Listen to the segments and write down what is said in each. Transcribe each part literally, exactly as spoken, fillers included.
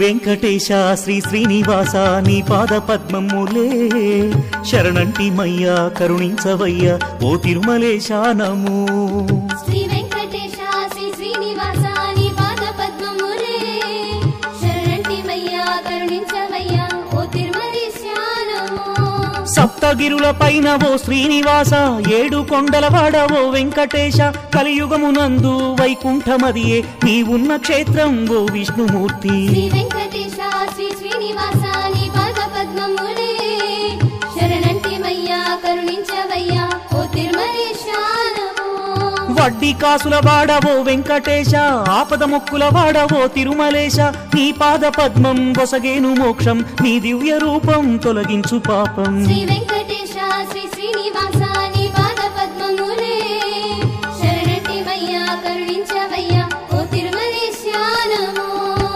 వెంకటేశ శ్రీ శ్రీనివాస నీ పాద పద్మములే శరణంటి మయ్యా కరుణించవయ్యా ఓ తిరుమలేశ నమో శ్రీ వెంకటేశ శ్రీ శ్రీనివాస నీ పాద పద్మములే శరణంటి మయ్యా కరుణించవయ్యా ఓ తిరుమలేశ నమో సప్తగిరుల పైన ఓ శ్రీనివాస ఏడు కొండల వాడవో వెంకటేశ కలియుగమునందు వైకుంఠమదియే నీ ఉన్న క్షేత్రం ఓ విష్ణుమూర్తి శ్రీ వెంకటేశ శ్రీ శ్రీనివాస నీ పాద పద్మములే శరణంటి మయ్యా కరుణించవయ్యా ఓ తిరుమలేశ నమో వడ్డీ కాసుల వాడవో వెంకటేశ ఆపద మొక్కుల వాడవో తిరుమలేశ నీ పాద పద్మం బొసగేను మోక్షం నీ దివ్య రూపం తొలగించు పాపం శ్రీ వెంకటేశ శ్రీ శ్రీనివాస నీ పాద పద్మములే శరణంటి మయ్యా కరుణించవయ్యా ఓ తిరుమలేశ నమో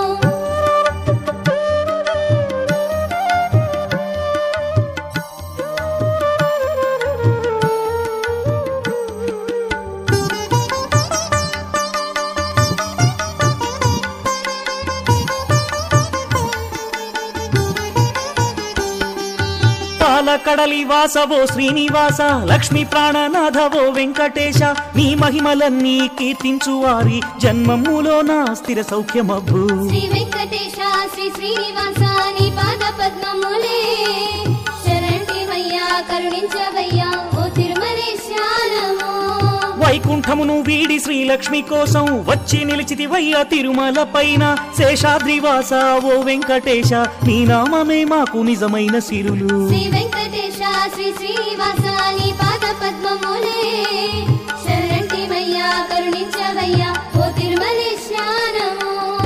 పాలకడలి వాసవో శ్రీనివాస లక్ష్మీ ప్రాణనాథవో వెంకటేశ నీ మహిమలన్నీ కీర్తించు వారి జన్మములో నా స్థిర సౌఖ్యమబ్బు శ్రీ వెంకటేశ శ్రీ శ్రీనివాస నీ పాద పద్మములే శరణంటి మయ్యా కరుణించవయ్యా ఓ తిరుమలేశ నమో వైకుంఠమును వీడి శ్రీలక్ష్మి కోసం వచ్చి నిలిచితివయ్య తిరుమల పైన శేషాద్రివాస ఓ వెంకటేశ నీ నామమే మాకు నిజమైన సిరులు శ్రీ వెంకటేశ శ్రీ శ్రీనివాస నీ పాద పద్మములే శరణంటి మయ్యా కరుణించవయ్యా ఓ తిరుమలేశ నమో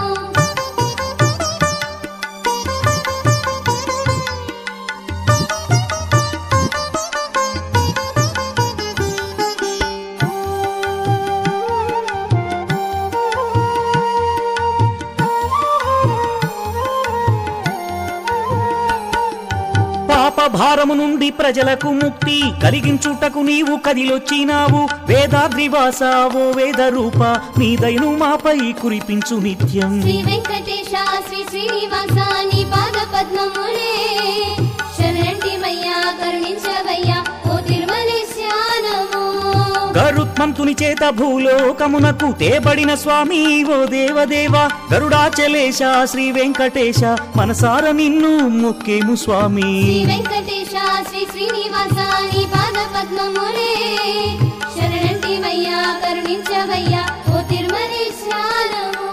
పాప భారము నుండి ప్రజలకు ముక్తి కలిగించుటకు నీవు కదిలొచ్చినావు వేదాద్రివాస ఓ వేద రూప నీ దయను మాపై కురిపించు నిత్యం శ్రీ వెంకటేశ శ్రీ శ్రీనివాస నీ పాద పద్మములే శరణంటి మయ్యా కరుణించవయ్యా ఓ తిరుమలేశ నమో గరుత్మంతుని చేత భూలోకమునకు తేబడిన స్వామి ఓ దేవదేవ గరుడాచలేశ శ్రీ వెంకటేశ మనసార నిన్ను మొక్కేము స్వామి శ్రీ వెంకటేశ శ్రీ శ్రీనివాస నీ పాద పద్మములే శరణంటి మయ్యా కరుణించవయ్యా ఓ తిరుమలేశ నమో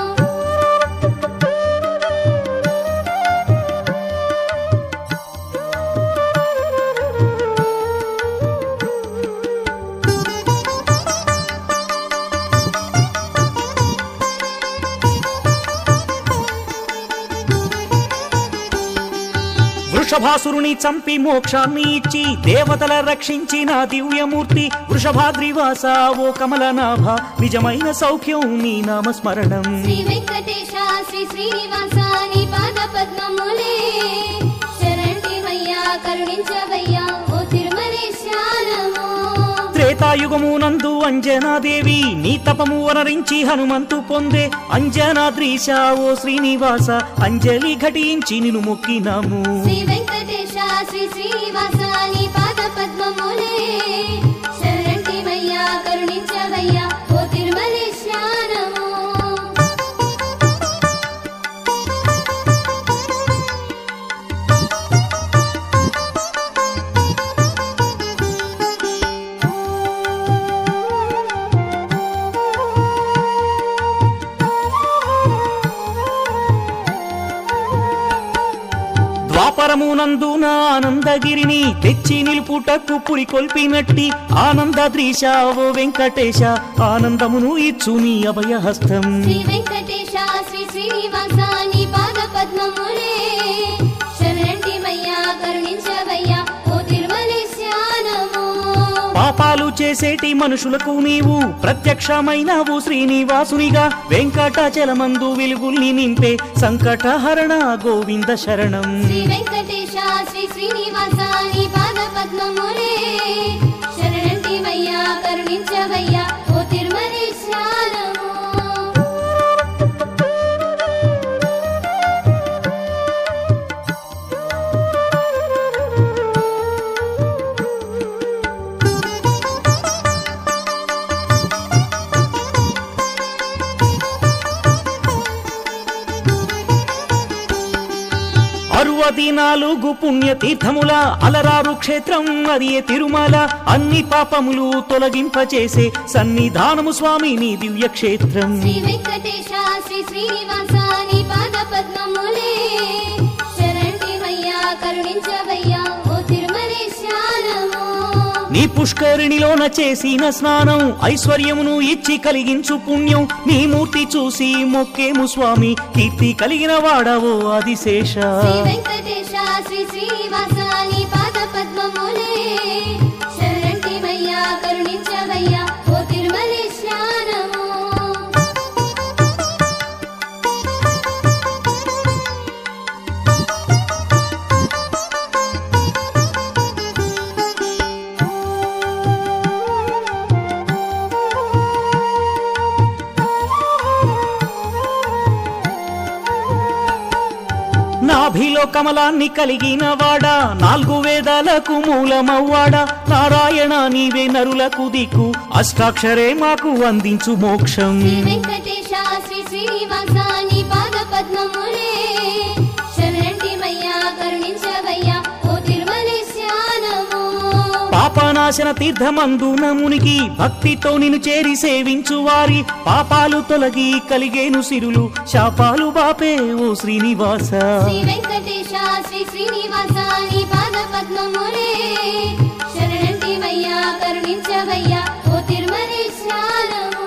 వృషభాసురుని చంపి మోక్షాన్ని ఇచ్చి దేవతల రక్షించిన దివ్యమూర్తి వృషభాద్రివాస ఓ కమలనాభ నిజమైన సౌఖ్యం నీ నామస్మరణం శ్రీ వెంకటేశ శ్రీ శ్రీనివాస నీ పాద పద్మములే శరణంటి మయ్యా కరుణించవయ్యా ఓ తిరుమలేశ నమో త్రేతాయుగమునందు అంజనాదేవి నీ తపము వనరించి హనుమంతు పొందే అంజనాద్రీశ ఓ శ్రీనివాస అంజలి ఘటించి నిన్ను మొక్కినాము శ్రీ వెంకటేశ శ్రీ శ్రీనివాస నీ పాద పద్మములే శరణంటి మయ్యా కరుణించవయ్యా ఓ తిరుమలేశ నమో ద్వాపరమునందున ఆనందగిరిని తెచ్చి నిలుపుటకు పురి కొల్పినట్టి ఆనందద్రీశ ఓ వెంకటేశ ఆనందమును ఇచ్చు నీ అభయహస్తం శ్రీ వెంకటేశ శ్రీ శ్రీనివాస నీ పాద పద్మములే శరణంటి మయ్యా కరుణించవయ్యా ఓ తిరుమలేశ నమో పాపాలు చేసేటి మనుషులకు నీవు ప్రత్యక్షమైనవు శ్రీనివాసునిగా వెంకటాచలమందు వెలుగుల్ని నింపే సంకటహరణ గోవింద శరణం శ్రీ వెంకటేశ శ్రీ శ్రీనివాస నీ పాద పద్మములే శరణంటి మయ్యా కరుణించవయ్యా ఓ తిరుమలేశ నమో పదినాలుగు పుణ్య తీర్థముల అలరారు క్షేత్రం అది తిరుమల. అన్ని పాపములు తొలగింపచేసే సన్నిధానము స్వామి నీ దివ్య క్షేత్రం. శ్రీ వెంకటేశ శ్రీ శ్రీనివాస నీ పాద పద్మములే శరణ్యమయ్యా కరుణించవయ్యా ఓ తిరుమలేశానమో. నీ పుష్కరిణిలోన చేసిన స్నానం ఐశ్వర్యమును ఇచ్చి కలిగించు పుణ్యం. నీ మూర్తి చూసి మొక్కేము స్వామి కీర్తి కలిగిన వాడవో ఆదిశేష. శ్రీ వెంకటేశ శ్రీ శ్రీనివాస నీ పాద పద్మములే శరణ్యమయ్యా కరుణించవయ్యా ఓ తిరుమలేశానమో. నాభిలో కమలాన్ని కలిగిన వాడా నాలుగు వేదాలకు మూలమవ్వాడా. నారాయణ నీవే నరులకు దిక్కు అష్టాక్షరే మాకు అందించు మోక్షం. శ్రీ వెంకటేశ శ్రీ శ్రీనివాస నీ పాద పద్మములే శరణ్యమయ్యా కరుణించవయ్యా ఓ తిరుమలేశానమో. పాపనాశన తీర్థమందున మునికి భక్తితో నిన్ను చేరి సేవించు వారి పాపాలు తొలగి కలిగేను సిరులు శాపాలు బాపే ఓ శ్రీనివాస. శ్రీ వెంకటేశ శ్రీ శ్రీనివాస నీ పాద పద్మములే శరణ్యమయ్యా కరుణించవయ్యా ఓ తిరుమలేశానమో.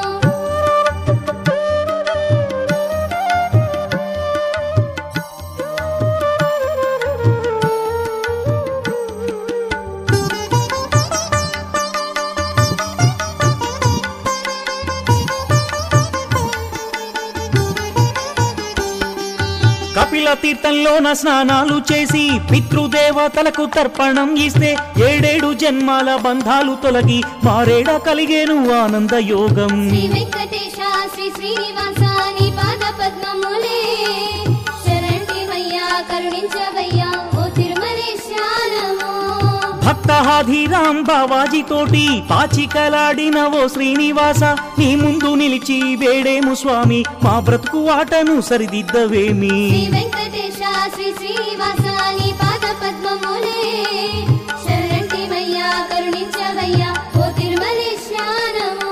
కపిల తీర్థంలోన స్నానాలు చేసి పితృదేవతలకు తర్పణం ఇస్తే ఏడేడు జన్మాల బంధాలు తొలగి మారేడ కలిగేను ఆనంద యోగం. శ్రీ వెంకటేశ శ్రీ శ్రీనివాస నీ పాద పద్మములే శరణ్యమయ్యా కరుణించవయ్యా ఓ తిరుమలేశానమో. భక్తహాధీరాం బావాజీ తోటి పాచికలాడిన ఓ శ్రీనివాస నీ ముందు నిలిచి వేడేము స్వామి మా బ్రతుకు ఆటను సరిదిద్దవేమి. శ్రీ వెంకటేశ శ్రీ శ్రీనివాస నీ పాద పద్మములే శరణ్యమయ్యా కరుణించవయ్యా ఓ తిరుమలేశానమో.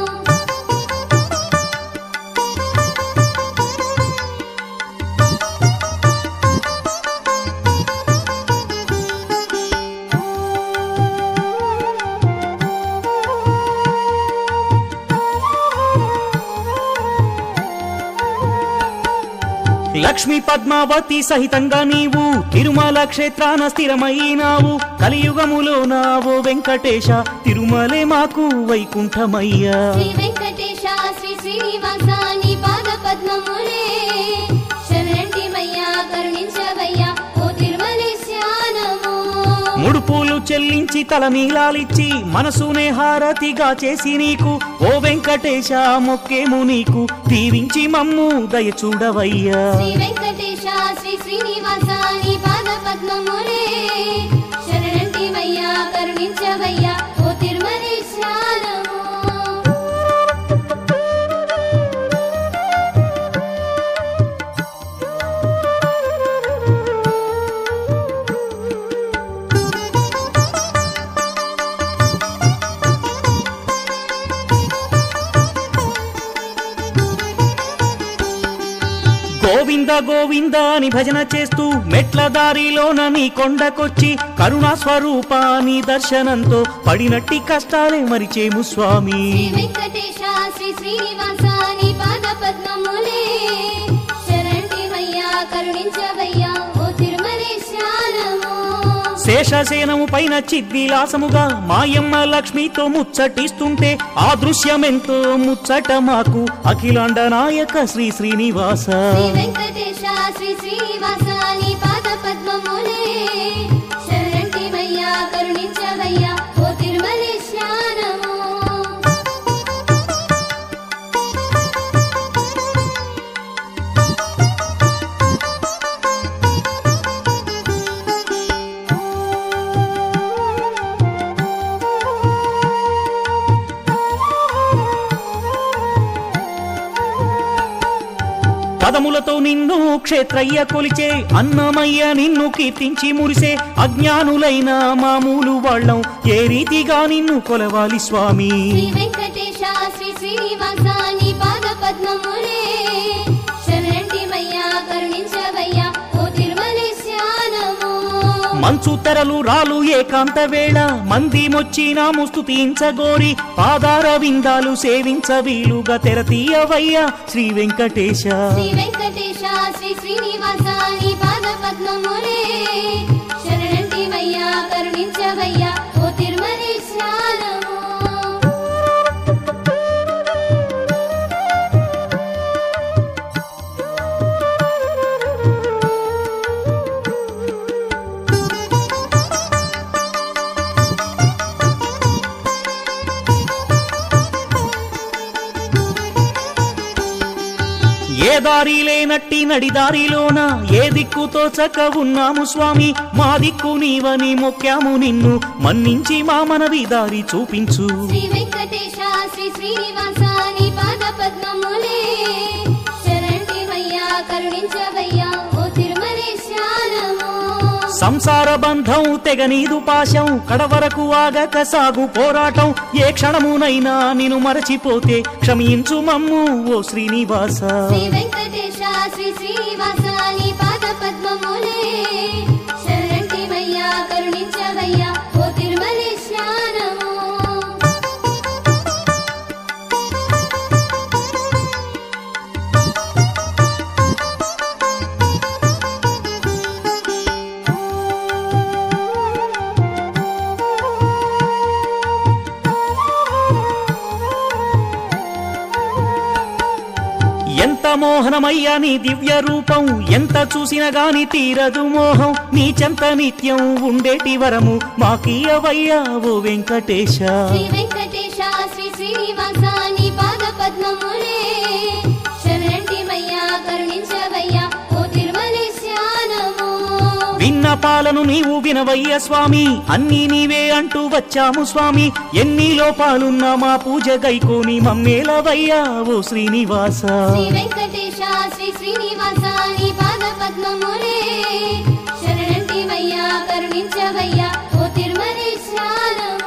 లక్ష్మీ పద్మావతి సహితంగా నీవు తిరుమల క్షేత్రాన స్థిరమైనావు. కలియుగములో నావో వెంకటేశ తిరుమలే మాకు వైకుంఠమయ్యా. శ్రీ వెంకటేశ శ్రీ శ్రీనివాస నీ పాద పద్మములే శరణ్యమయ్యా కరుణించవయ్యా ఓ తిరుమలేశానమో. ముడుపులు చెల్లించి తల నీలాలిచ్చి మనసునే హారతిగా చేసి నీకు ఓ వెంకటేశ మొక్కేము నీకు దీవించి మమ్ము దయ చూడవయ్యా. శ్రీ వెంకటేశ శ్రీ శ్రీనివాస నీ పాద పద్మములే శరణ్యమయ్యా కరుణించవయ్యా ఓ తిరుమలేశానమో. గోవింద గోవింద అని భజన చేస్తూ మెట్ల దారిలోన నీ కొండకొచ్చి కరుణా స్వరూప నీ దర్శనంతో పడినట్టి కష్టాలే మరిచేము స్వామి. శ్రీ వెంకటేశ శ్రీ శ్రీనివాస నీ పాద పద్మములే శరణ్యమయ్యా కరుణించవయ్యా ఓ తిరుమలేశానమో. శేషసేనము పైన చిద్విలాసముగా మాయమ్మ లక్ష్మితో ముచ్చటిస్తుంటే ఆ దృశ్యమెంతో ముచ్చట మాకు అఖిలాండ నాయక శ్రీ శ్రీనివాస. శ్రీ వెంకటేశ శ్రీ శ్రీనివాస నీ పాద పద్మములే శరణ్యమయ్యా కరుణించవయ్యా ఓ తిరుమలేశానమో. పదములతో నిన్ను క్షేత్రయ్య కొలిచే అన్నమయ్య నిన్ను కీర్తించి మురిసే అజ్ఞానులైన మామూలు వాళ్ళం ఏ రీతిగా నిన్ను కొలవాలి స్వామి శ్రీ వెంకటేశ శ్రీ శ్రీనివాస నీ పాద పద్మములే శరణంటిమయ్యా కరుణించవయ్యా ఓ తిరుమలేశ్యానము మంచు తెరలు రాలు ఏకాంత వేళ మంది మొచ్చినాము స్తుతించగోరి పాదార విందాలు సేవించ వీలుగా తెరతీయవయ్యా శ్రీ వెంకటేశ శ్రీ వెంకటేశ శ్రీ శ్రీనివాస నీ పాద పద్మములే శరణంటిమయ్యా కరుణించవయ్యా ఓ తిరుమలేశ్యానము ఏ దారి లేనట్టి నడిదారిలోన ఏ దిక్కుతో చక్క ఉన్నాము స్వామి మా దిక్కు నీవని మొక్కాము నిన్ను మన్నించి మా మనవి దారి చూపించు శ్రీ వెంకటేశ శ్రీ శ్రీనివాస నీ పాద పద్మములే శరణంటిమయ్యా కరుణించవయ్యా ఓ తిరుమలేశ్యానము సంసార బంధం తెగనీదు పాశం కడవరకు ఆగక సాగు పోరాటం ఏ క్షణమునైనా నిన్ను మరచిపోతే క్షమించు మమ్ము ఓ శ్రీనివాస శ్రీ వెంకటేశ శ్రీ శ్రీనివాస నీ పాద పద్మములే శరణంటిమయ్యా కరుణించవయ్యా ఓ తిరుమలేశ్యానము ఎంత మోహనమయ్యా నీ దివ్య రూపం ఎంత చూసిన గాని తీరదు మోహం నీ చెంత నిత్యం ఉండేటి వరము మాకీయవయ్యా ఓ వెంకటేశ శ్రీ వెంకటేశ శ్రీ శ్రీనివాస నీ పాద పద్మములే శరణంటిమయ్యా కరుణించవయ్యా ఓ తిరుమలేశ్యానము విన్నపాలను నీవు వినవయ్య స్వామి అన్నీ నీవే అంటూ వచ్చాము స్వామి ఎన్ని లోపాలున్నా మా పూజ గైకోని మమ్మేలవయ్యా ఓ శ్రీనివాస శ్రీ వెంకటేశ శ్రీ శ్రీనివాస నీ పాద పద్మములే శరణంటిమయ్యా కరుణించవయ్యా ఓ తిరుమలేశ్యానము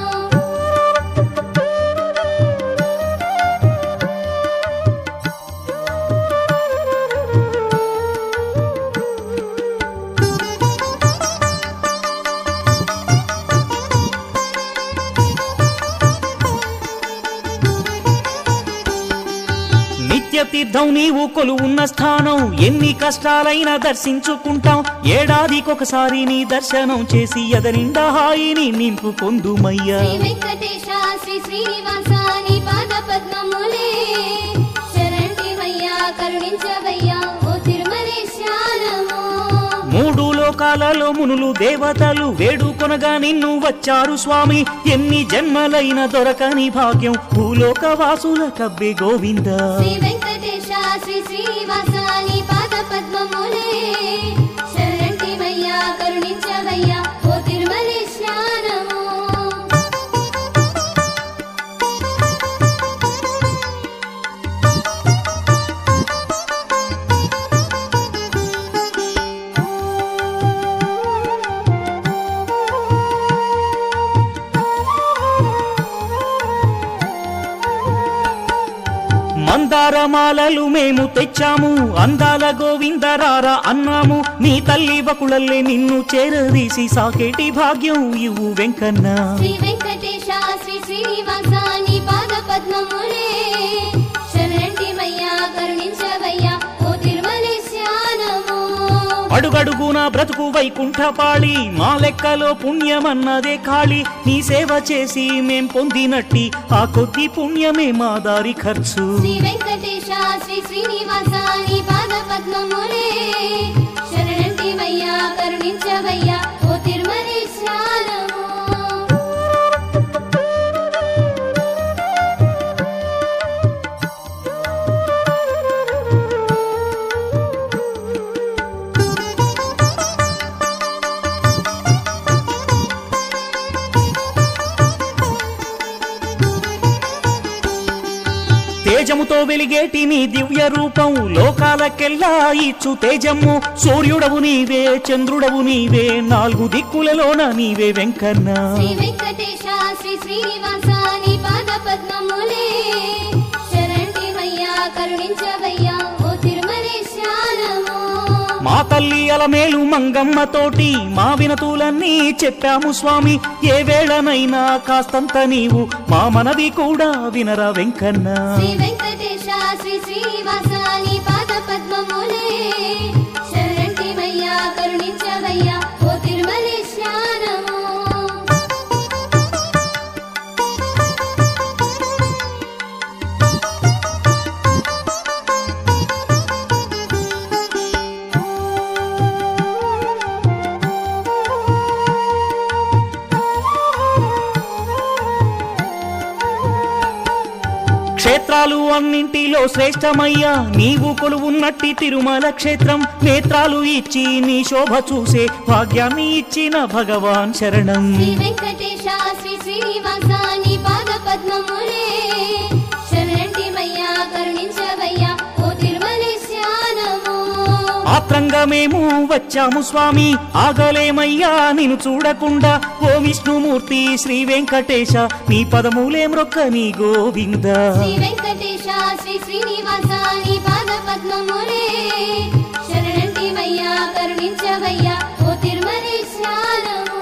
నిత్య తీర్థం నీవు కొలువున్న స్థానం ఎన్ని కష్టాలైనా దర్శించుకుంటాం ఏడాదికొకసారి నీ దర్శనం చేసి ఎదనిండా హాయిని నింపు పొందుమయ్యా శ్రీ వెంకటేశ శ్రీ శ్రీనివాస నీ పాద పద్మములే శరణంటిమయ్యా కరుణించవయ్యా ఓ తిరుమలేశ్యానము మూడు లోకాలలో మునులు దేవతలు వేడుకొనగా నిన్ను వచ్చారు స్వామి ఎన్ని జన్మలైన దొరకని భాగ్యం భూలోక వాసుల కబ్బే గోవింద శ్రీ వెంకటేశ శ్రీ శ్రీనివాస నీ పాద పద్మములే శరణంటిమయ్యా కరుణించవయ్యా ఓ తిరుమలేశ్యానము మందారమాలలు మేము తెచ్చాము అందాల గోవిందరారా అన్నాము నీ తల్లి వకుళల్లే నిన్ను చేరదీసి సాకేటి భాగ్యం ఇవ్వు వెంకన్న శ్రీ వెంకటేశ శ్రీ శ్రీనివాస నీ పాద పద్మములే శరణంటిమయ్యా కరుణించవయ్యా ఓ తిరుమలేశ్యానము అడుగడుగున బ్రతుకు వైకుంఠపాళి మా లెక్కలో పుణ్యమన్నదే ఖాళీ నీ సేవ చేసి మేం పొందినట్టి ఆ కొద్ది పుణ్యమే మా దారి ఖర్చు శ్రీ వెంకటేశ శ్రీ శ్రీనివాస నీ పాద పద్మములే శరణంటిమయ్యా కరుణించవయ్యా ఓ తిరుమలేశ్యానము తేజముతో వెలిగేటి నీ దివ్య రూపం లోకాలకెల్లా ఇచ్చు తేజము సూర్యుడవు నీవే చంద్రుడవు నీవే నాలుగు దిక్కులలోన నీవే వెంకన్న శ్రీ వెంకటేశ శ్రీ శ్రీనివాస నీ పాద పద్మములే శరణ్యమయ్యా కరుణించవయ్యా ఓ తిరుమలేశానమో మా తల్లి అలమేలు మంగమ్మ తోటి మా వినతులన్నీ చెప్పాము స్వామి ఏ వేళనైనా కాస్తంత నీవు మా మనవి కూడా వినరా వెంకన్న శ్రీ వెంకటేశ శ్రీ శ్రీనివాస నీ పాద పద్మములే శరణ్యమయ్యా కరుణించవయ్యా ఓ తిరుమలేశానమో క్షేత్రాలు అన్నింటిలో శ్రేష్టమయ్యా నీవు కొలువున్నట్టి తిరుమల క్షేత్రం నేత్రాలు ఇచ్చి నీ శోభ చూసే భాగ్యాన్ని ఇచ్చిన భగవాన్ శరణం శ్రీ వెంకటేశ శ్రీ శ్రీనివాస నీ పాద పద్మములే శరణ్యమయ్యా కరుణించవయ్యా ఓ తిరుమలేశానమో ఆత్రంగా మేము వచ్చాము స్వామి ఆగలేమయ్యా నిన్ను చూడకుండా ఓ విష్ణుమూర్తి శ్రీ వెంకటేశ నీ పదములే మ్రొక్క నీ గోవింద శ్రీ వెంకటేశ శ్రీ శ్రీనివాస నీ పాద పద్మములే శరణ్యమయ్యా కరుణించవయ్యా ఓ తిరుమలేశానమో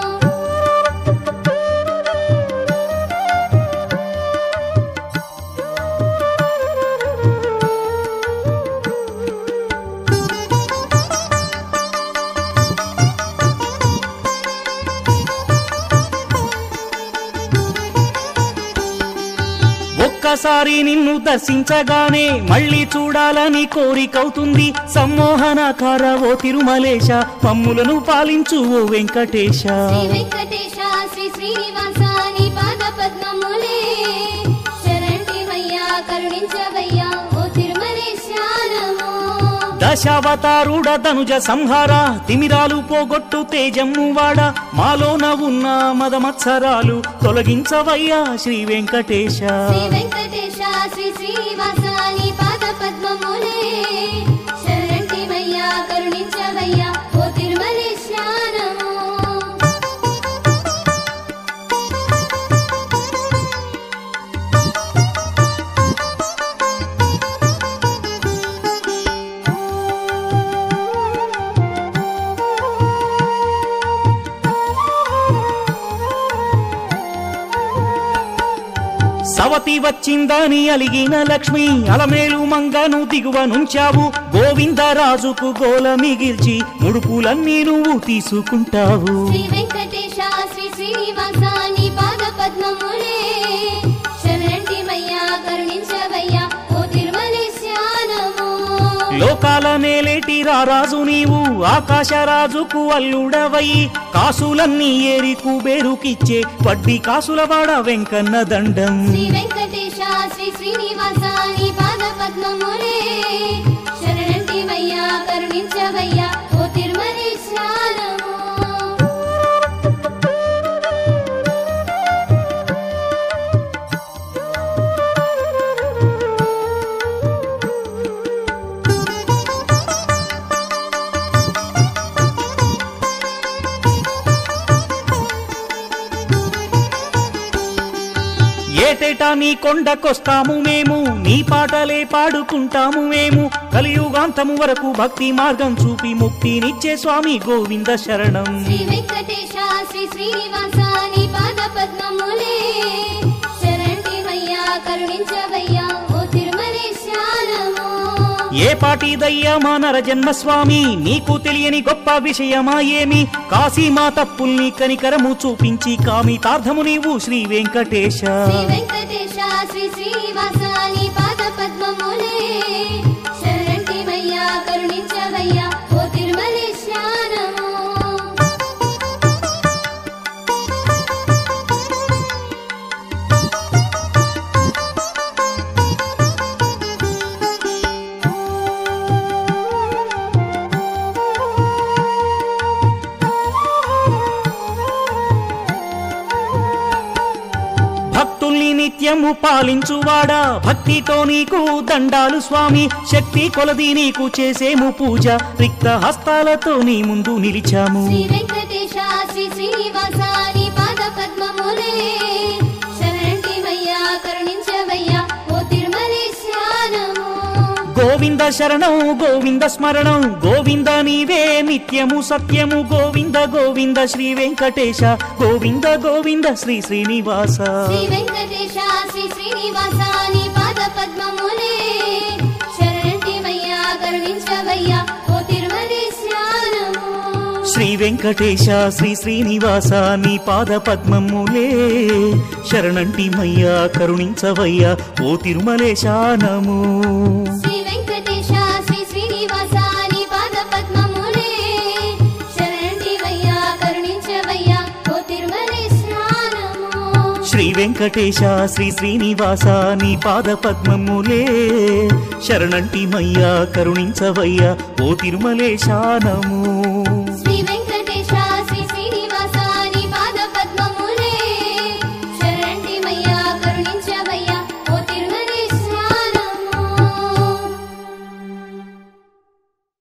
ఒక్కసారి నిన్ను దర్శించగానే మళ్ళీ చూడాలని కోరికవుతుంది సమ్మోహనకార ఓ తిరుమలేశ మమ్ములను పాలించు ఓ వెంకటేశ శ్రీ వెంకటేశ శ్రీ శ్రీనివాస నీ పాద పద్మములే శరణ్యమయ్యా కరుణించవయ్యా ఓ తిరుమలేశానమో దశావతారుడ ధనుజ సంహార తిమిరాలు పోగొట్టు తేజమ్ము వాడ మాలోన ఉన్న మదమత్సరాలు తొలగించవయ్యా శ్రీ వెంకటేశ శ్రీ వెంకటేశ శ్రీ శ్రీనివాస నీ పాద పద్మములే శరణ్యమయ్యా కరుణించవయ్యా ఓ తిరుమలేశానమో సవతి వచ్చిందని అలిగిన లక్ష్మి అలమేలు మంగను దిగువ నుంచావు గోవిందరాజుకు గోల మిగిల్చి ముడుపులన్నీ నువ్వు తీసుకుంటావు శ్రీ వెంకటేశ శ్రీ శ్రీనివాస నీ పాద పద్మములే శరణ్యమయ్యా కరుణించవయ్యా ఓ తిరుమలేశానమో లోకాల నేలేటి రారాజు నీవు ఆకాశరాజుకు అల్లుడవై కాసులన్నీ ఏరి కుబేరుకిచ్చే వడ్డీ కాసుల వాడ వెంకన్న దండం శ్రీ వెంకటేశ శ్రీ శ్రీనివాస నీ పాద పద్మములే శరణ్యమయ్యా కరుణించవయ్యా ఓ తిరుమలేశానమో ఏటేటా నీ కొండకొస్తాము మేము నీ పాటలే పాడుకుంటాము మేము కలియుగాంతము వరకు భక్తి మార్గం చూపి ముక్తినిచ్చే స్వామి గోవింద శరణం శ్రీ వెంకటేశ శ్రీ శ్రీనివాస నీ పాద పద్మములే శరణ్యమయ్యా కరుణించవయ్యా ఓ తిరుమలేశానమో ఏ పాటి దయ్యమా నర జన్మస్వామి నీకు తెలియని గొప్ప విషయమా ఏమి కాశీ మా తప్పుల్ని కనికరము చూపించి కామితార్థము నీవు శ్రీ వెంకటేశ శ్రీ వెంకటేశ శ్రీ శ్రీనివాస నీ పాద పద్మములే శరణ్యమయ్యా కరుణించవయ్యా ఓ తిరుమలేశానమో నిత్యము పాలించువాడా భక్తితో నీకు దండాలు స్వామి శక్తి కొలది నీకు చేసేము పూజ రిక్త హస్తాలతో నీ ముందు నిలిచాము శ్రీ వెంకటేశ శ్రీ శ్రీనివాస నీ పాద పద్మములే శరణంటివయ్యా కరుణించవయ్యా ఓ తిరుమలేశానము గోవింద శరణం గోవింద స్మరణం గోవింద నీవే నిత్యము సత్యము గోవింద గోవింద శ్రీ వెంకటేశ గోవింద గోవింద శ్రీ శ్రీనివాస శ్రీ వెంకటేశ శ్రీ శ్రీనివాస నీ పాద పద్మములే శరణంటివయ్యా కరుణించవయ్యా ఓ తిరుమలేశానము శ్రీ వెంకటేశ శ్రీ శ్రీనివాస నీ పాద పద్మములే శరణంటిమయ్యా కరుణించవయ్యా ఓ తిరుమలేశానము శ్రీ వెంకటేశ శ్రీ శ్రీనివాస నీ పాద పద్మములే శరణంటివయ్యా కరుణించవయ్యా ఓ తిరుమలేశానము శ్రీ వెంకటేశ శ్రీ శ్రీనివాస నీ పాద పద్మములే శరణంటిమయ్యా కరుణించవయ్యా ఓ తిరుమలేశానము